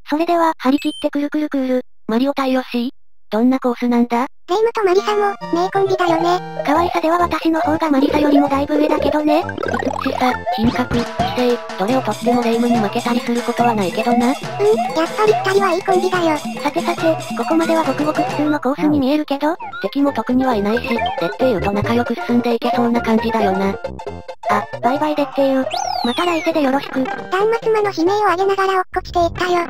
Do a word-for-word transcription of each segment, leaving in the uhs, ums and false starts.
それでは、張り切ってくるくるくーる。マリオ対ヨッシー？どんなコースなんだ？ レイムとマリサも、名コンビだよね。 可愛さでは私の方がマリサよりもだいぶ上だけどね。美しさ、品格、知性、どれをとってもレイムに負けたりすることはないけどな。うん、やっぱり二人はいいコンビだよ。 さてさて、ここまではごくごく普通のコースに見えるけど、敵も特にはいないし、デッテイユと仲良く進んでいけそうな感じだよな。あ、バイバイデッテイユ。また来世でよろしく。 断末魔の悲鳴を上げながら落っこちていったよ。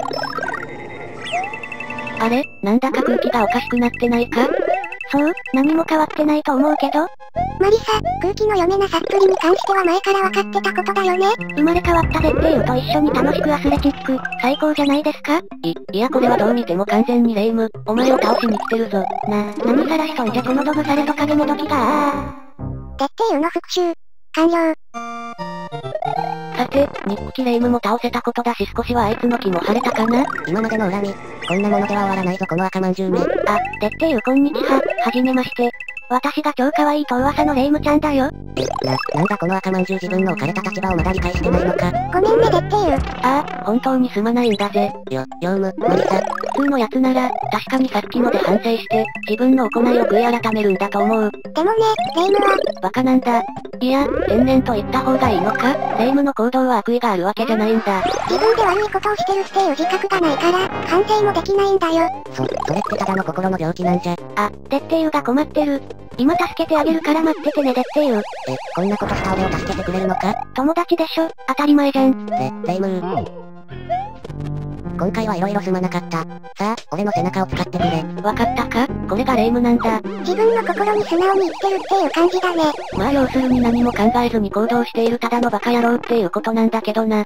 あれ、なんだか空気がおかしくなってないか？そう、何も変わってないと思うけど。 マリサ、空気の読めなさっぷりに関しては前から分かってたことだよね。 生まれ変わったデッテイユと一緒に楽しくアスレチック、最高じゃないですか？い、いやこれはどう見ても完全にレイム、お前を倒しに来てるぞ。な、何さらしといてこのドブされと影もどきがあー。デッテイユの復讐、完了。 さて、ニッキレイムも倒せたことだし少しはあいつの気も晴れたかな？ 今までの恨み、こんなものでは終わらないぞこの赤まんじゅうめ。 あ、デッテイユこんにちは、はじめまして。私が超可愛い遠浅のレイムちゃんだよ。 え、な、なんだこの赤まんじゅう自分の置かれた立場をまだ理解してないのか。 ごめんねデッテイユ。 ああ、本当にすまないんだぜ。 よ、ヨウム、マリサ。 普通のやつなら、確かにさっきので反省して、自分の行いを悔い改めるんだと思う。 でもね、レイムは、 バカなんだ。いや、天然と言った方がいいのか？レイムの行動は悪意があるわけじゃないんだ。 自分で悪いことをしてるっていう自覚がないから、反省もできないんだよ。 そ、それってただの心の病気なんじゃ。 あ、デッテイユが困ってる。今助けてあげるから待っててねデッテイユ。 え、こんなことした俺を助けてくれるのか？ 友達でしょ、当たり前じゃん。 レ、レイムー。今回は色々すまなかった。さあ、俺の背中を使ってくれ。 わかったか？これがレイムなんだ。 自分の心に素直に生きてるっていう感じだね。 まあ要するに何も考えずに行動しているただのバカ野郎っていうことなんだけどな。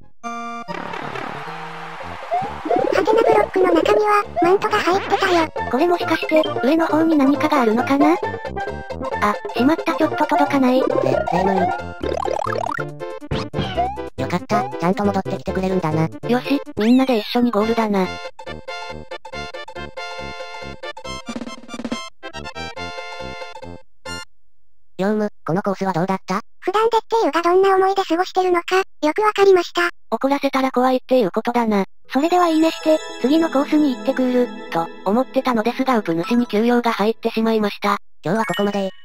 ハテナブロックの中には、マントが入ってたよ。 これもしかして、上の方に何かがあるのかな？あ、しまったちょっと届かない。 レ、レイムー。よかった、ちゃんと戻ってきてくれるんだな。 よし、みんなで一緒にゴールだな。 ヨウム、このコースはどうだった？ 普段デッテイユがどんな思いで過ごしてるのか、よくわかりました。 怒らせたら怖いっていうことだな。それではいいねして、次のコースに行ってくる、と思ってたのですがウプ主に休養が入ってしまいました。 今日はここまで。